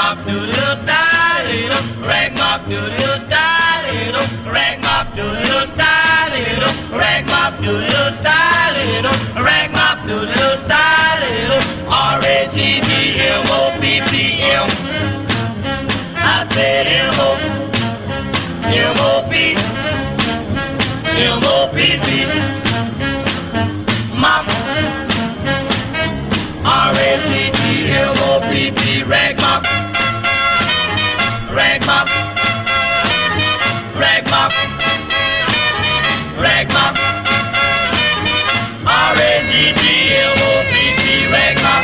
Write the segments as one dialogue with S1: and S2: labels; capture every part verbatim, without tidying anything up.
S1: mop doodle da-dee-doo, rag mop doodle da-dee-doo, rag mop doodle da-dee-doo, rag mop doodle da-dee-doo, rag mop doodle da-dee-doo, R A G B M O P P M. I said M O, M O P, M O P P, mop. R A G G M O P P, rag mop, rag mop, rag mop, rag mop. R A G G M O P P, rag mop.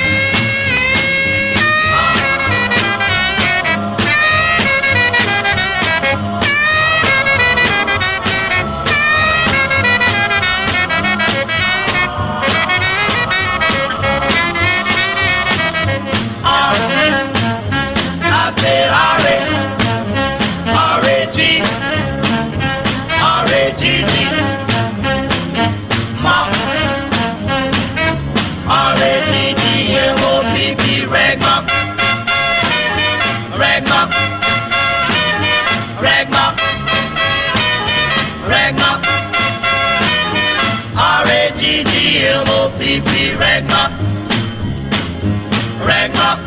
S1: Rag mop, rag mop, rag mop, rag mop. R A G G M O P P, rag mop, rag mop.